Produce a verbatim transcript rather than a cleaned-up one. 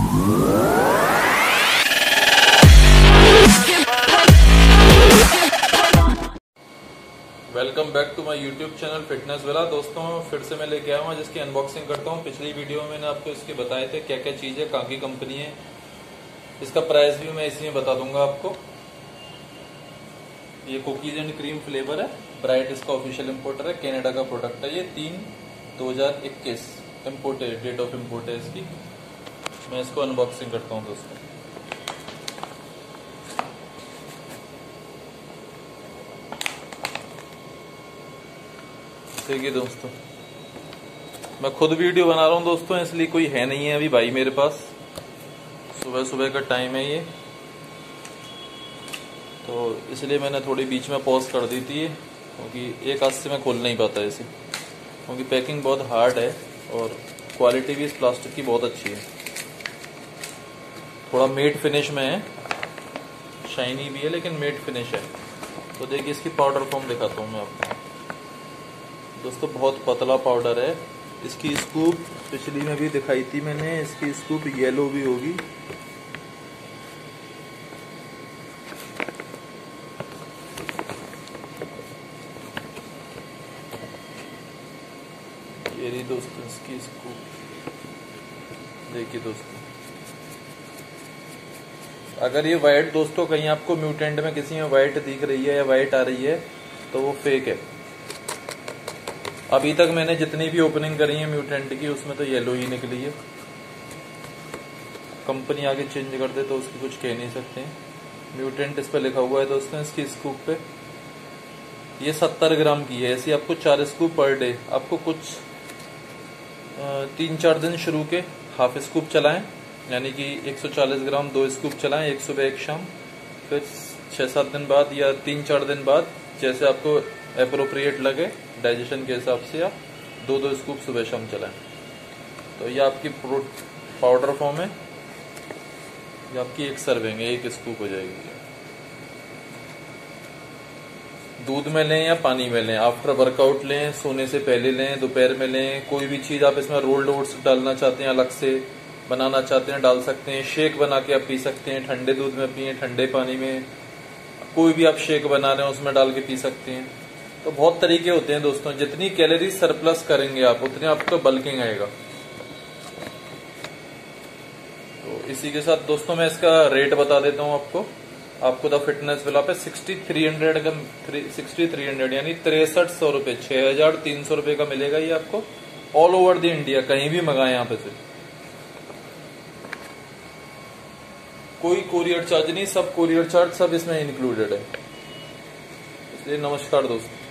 Welcome back to my YouTube channel fitness Wala. दोस्तों फिर से मैं लेके आया हूँ जिसकी अनबॉक्सिंग करता हूँ। पिछली वीडियो में मैंने आपको इसके बताए थे क्या क्या चीज है, कहाँ की कंपनी है, इसका प्राइस भी मैं इसी में बता दूंगा आपको। ये कुकीज एंड क्रीम फ्लेवर है, ब्राइट इसका ऑफिशियल इम्पोर्टर है, कनाडा का प्रोडक्ट है। ये तीन दो हजार इक्कीस इम्पोर्ट है, डेट ऑफ इम्पोर्ट है इसकी। मैं इसको अनबॉक्सिंग करता हूँ दोस्तों। देखिए दोस्तों, मैं खुद वीडियो बना रहा हूँ दोस्तों, इसलिए कोई है नहीं है अभी भाई मेरे पास। सुबह सुबह का टाइम है ये, तो इसलिए मैंने थोड़ी बीच में पॉज कर दी थी, क्योंकि एक हाथ से मैं खोल नहीं पाता इसे, क्योंकि पैकिंग बहुत हार्ड है और क्वालिटी भी इस प्लास्टिक की बहुत अच्छी है। थोड़ा मेट फिनिश में है, शाइनी भी है लेकिन मेट फिनिश है। तो देखिए इसकी पाउडर फॉर्म दिखाता हूँ मैं आपको दोस्तों। बहुत पतला पाउडर है। इसकी स्कूप पिछली में भी दिखाई थी मैंने, इसकी स्कूप येलो भी होगी। ये रही दोस्तों इसकी स्कूप, देखिए दोस्तों। अगर ये वाइट दोस्तों कहीं आपको म्यूटेंट में किसी में वाइट दिख रही है या वाइट आ रही है तो वो फेक है। अभी तक मैंने जितनी भी ओपनिंग करी है म्यूटेंट की, उसमें तो येलो ही निकली है। कंपनी आगे चेंज कर दे तो उसकी कुछ कह नहीं सकते हैं। म्यूटेंट इस पर लिखा हुआ है दोस्तों इसकी स्कूप पे। ये सत्तर ग्राम की है। ऐसी आपको चार स्कूप पर डे, आपको कुछ तीन चार दिन शुरू के हाफ स्कूप चलाएं, यानी कि एक सौ चालीस ग्राम दो स्कूप चलाएं, एक सुबह एक शाम। फिर छह सात दिन बाद या तीन चार दिन बाद जैसे आपको एप्रोप्रिएट लगे डाइजेशन के हिसाब से, आप दो दो स्कूप सुबह शाम चलाएं। तो ये आपकी पाउडर फॉर्म है, ये आपकी एक सर्विंग है, एक स्कूप हो जाएगी। दूध में लें या पानी में लें, आफ्टर वर्कआउट लें, सोने से पहले लें, दोपहर में लें, कोई भी चीज आप इसमें रोल्ड ओट्स डालना चाहते हैं, अलग से बनाना चाहते हैं डाल सकते हैं। शेक बना के आप पी सकते हैं, ठंडे दूध में पिए, ठंडे पानी में, कोई भी आप शेक बना रहे हैं उसमें डाल के पी सकते हैं। तो बहुत तरीके होते हैं दोस्तों। जितनी कैलोरी सरप्लस करेंगे आप, उतने आपको बल्किंग आएगा। तो इसी के साथ दोस्तों मैं इसका रेट बता देता हूं आपको। आपको द फिटनेस वाला पे सिक्सटी थ्री हंड्रेड का सिक्सटी थ्री हंड्रेड यानी तिरसठ सौ रुपए, छह हजार तीन सौ रुपए का मिलेगा ये आपको ऑल ओवर द इंडिया, कहीं भी मंगाए यहाँ पे से। कोई कोरियर चार्ज नहीं, सब कोरियर चार्ज सब इसमें इंक्लूडेड है। इसलिए नमस्कार दोस्तों।